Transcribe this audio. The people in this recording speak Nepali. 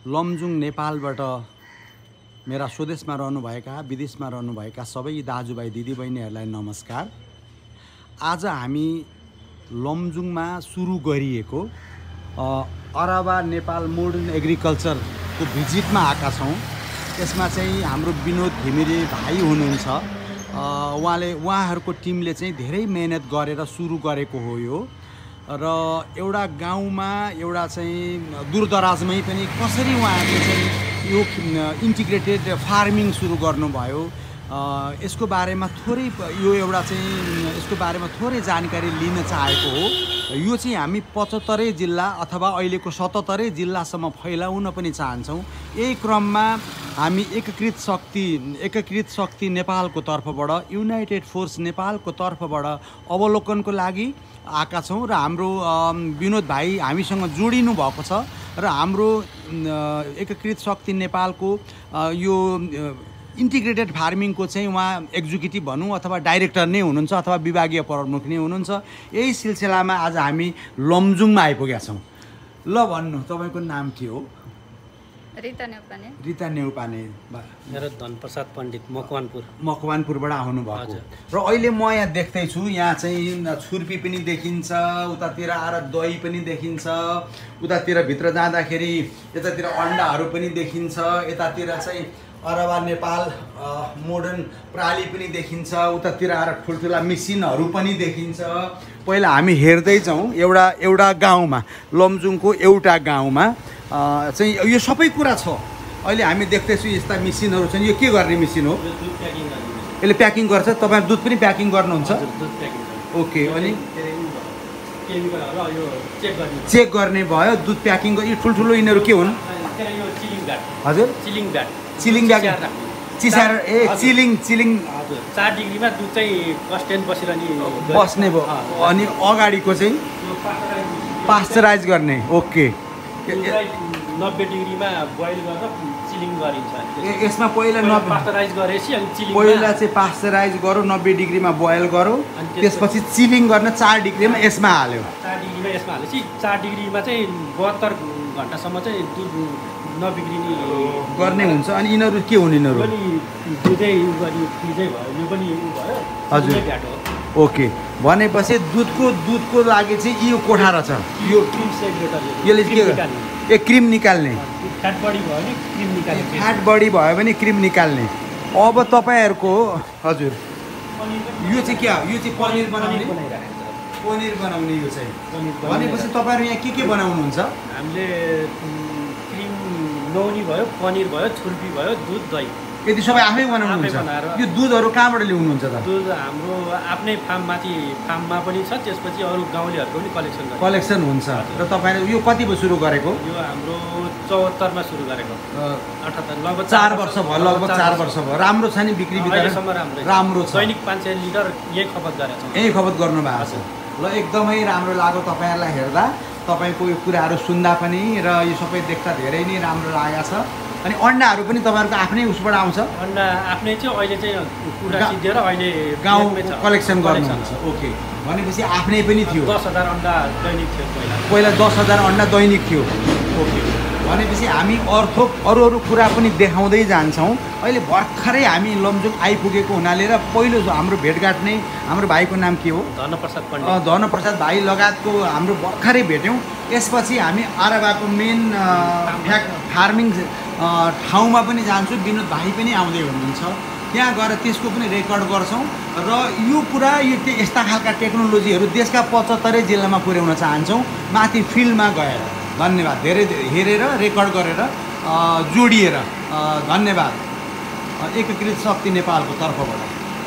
लमजुङ नेपालबाट मेरा स्वदेशमा रहनुभएका विदेशमा रहनुभएका सबै दाजुभाइ दिदीबहिनीहरूलाई नमस्कार। आज हामी लमजुङमा सुरु गरिएको अराबा नेपाल मोडर्न एग्रिकल्चरको भिजिटमा आएका छौँ। यसमा चाहिँ हाम्रो विनोद घिमिरे भाइ हुनुहुन्छ। उहाँहरूको टिमले चाहिँ धेरै मेहनत गरेर सुरु गरेको हो यो। र एउटा गाउँमा एउटा चाहिँ दूरदराजमै पनि कसरी उहाँहरूले चाहिँ यो इन्टिग्रेटेड फार्मिङ सुरु गर्नुभयो, यसको बारेमा थोरै यो एउटा चाहिँ यसको बारेमा थोरै जानकारी लिन चाहेको हो। यो चाहिँ हामी 75 जिल्ला अथवा अहिलेको 77 जिल्लासम्म फैलाउन पनि चाहन्छौँ। यही क्रममा हामी एकीकृत शक्ति नेपालको तर्फबाट, युनाइटेड फोर्स नेपालको तर्फबाट अवलोकनको लागि आएका छौँ र हाम्रो विनोद भाइ हामीसँग जोडिनु भएको छ र हाम्रो एकीकृत शक्ति नेपालको यो इन्टिग्रेटेड फार्मिङको चाहिँ उहाँ एक्जिक्युटिभ भनौँ अथवा डाइरेक्टर नै हुनुहुन्छ अथवा विभागीय प्रमुख नै हुनुहुन्छ। यही सिलसिलामा आज हामी लमजुङमा आइपुगेका छौँ। ल भन्नु, तपाईँको नाम के हो? रिता नेउपाने। रिता नेउपाने। मेरो धनप्रसाद पण्डित, मकवानपुरबाट आउनु भएको। र अहिले म यहाँ देख्दैछु, यहाँ चाहिँ छुर्पी पनि देखिन्छ, उतातिर आएर दही पनि देखिन्छ, उतातिर भित्र जाँदाखेरि यतातिर अन्डाहरू पनि देखिन्छ, यतातिर चाहिँ अरबा नेपाल मोडर्न प्राली पनि देखिन्छ, उतातिर आएर ठुल्ठुला मिसिनहरू पनि देखिन्छ। पहिला हामी हेर्दै जाउँ एउटा गाउँमा, लमजुङको एउटा गाउँमा चाहिँ यो सबै कुरा छ। अहिले हामी देख्दैछौँ यस्ता मिसिनहरू छन्। यो के गर्ने मिसिन हो? यसले प्याकिङ गर्छ। तपाईँ दुध पनि प्याकिङ गर्नुहुन्छ? ओके। अनि चेक गर्ने भयो, दुध प्याकिङ। यो ठुल्ठुलो यिनीहरू के हुन्? हजुर, चिलिङ ब्याग चिसाएर चिलिङ 4 डिग्रीमा दुध चाहिँ कस्टेन बस्ने भयो। अनि अगाडिको चाहिँ पास्चराइज गर्ने। ओके। 90 डिग्रीमा बोइल गरेर चिलिङ गरिन्छ। यसमा पहिला पास्चराइज गरेपछि अनि चिलिङ पहिला चाहिँ पास्चराइज गरौँ, 90 डिग्रीमा बोइल गरौँ, त्यसपछि चिलिङ गर्न 4 डिग्रीमा यसमा हाल्यो। 4 डिग्रीमा यसमा हालेपछि 4 डिग्रीमा चाहिँ 72 घन्टासम्म चाहिँ दुध नबिग्रिने गर्ने हुन्छ। अनि यिनीहरू के हुन्? यिनीहरू पनि दुधै फ्रिजै भयो, यो पनि भयो। हजुर, ओके। भनेपछि दुधको लागि चाहिँ यो कोठा रहेछ। यो क्रिम सेपरेटर, यसले के क्रिम निकाल्ने। फ्याट बढी भयो भने क्रिम निकाल्ने। फ्याट बढी भयो भने क्रिम निकाल्ने। अब तपाईँहरूको हजुर यो चाहिँ के हो? यो चाहिँ पनिर बनाउने यो चाहिँ। भनेपछि तपाईँहरू यहाँ के बनाउनुहुन्छ? हामीले क्रिम नौनी भयो, पनिर भयो, छुर्पी भयो, दुध, दही, यति सबै आफै बनाउनुहुन्छ? यो दुधहरू कहाँबाट ल्याउनुहुन्छ त? दुध हाम्रो आफ्नै फार्ममा पनि छ, त्यसपछि अरू गाउँलेहरूको पनि कलेक्सन हुन्छ। र तपाईँले यो कति सुरु गरेको? यो हाम्रो 74 मा सुरु गरेको। 78 लगभग 4 वर्ष भयो। लगभग 4 वर्ष भयो। राम्रो छ नि बिक्री वितरण? राम्रो छ। दैनिक 500 लिटर यही खपत गरेको छ। यही खपत गर्नु भएको छ। ल, एकदमै राम्रो लाग्यो तपाईँहरूलाई हेर्दा, तपाईँको यो कुराहरू सुन्दा पनि, र यो सबै देख्दा धेरै नै राम्रो लागेको छ। अनि अन्डाहरू पनि तपाईँहरूको आफ्नै उसबाट आउँछ? अन्डा आफ्नै थियो, अहिले चाहिँ कुरा सिद्धेर अहिले गाउँ कलेक्सन गर्नुहुन्छ। ओके। भनेपछि आफ्नै पनि थियो। 10,000 अन्डा दैनिक थियो पहिला 10,000 अन्डा दैनिक थियो। ओके। भनेपछि हामी अरू कुरा पनि देखाउँदै जान्छौँ। अहिले भर्खरै हामी लमजुङ आइपुगेको हुनाले र पहिलो हाम्रो भेटघाट नै, हाम्रो भाइको नाम के हो? धनप्रसाद पण्डित। धनप्रसाद भाइ लगायतको हाम्रो भर्खरै भेट्यौँ। यसपछि हामी आराबाको मेन फार्मिङ ठाउँमा पनि जान्छौँ। विनोद भाइ पनि आउँदै हुनुहुन्छ। त्यहाँ गएर त्यसको पनि रेकर्ड गर्छौँ। र यो पुरा यस्ता खालका टेक्नोलोजीहरू देशका 75 जिल्लामा पुर्याउन चाहन्छौँ, माथि फिल्डमा गएर। धन्यवाद। धेरै हेरेर रेकर्ड गरेर जोडिएर धन्यवाद एकीकृत शक्ति नेपालको तर्फबाट।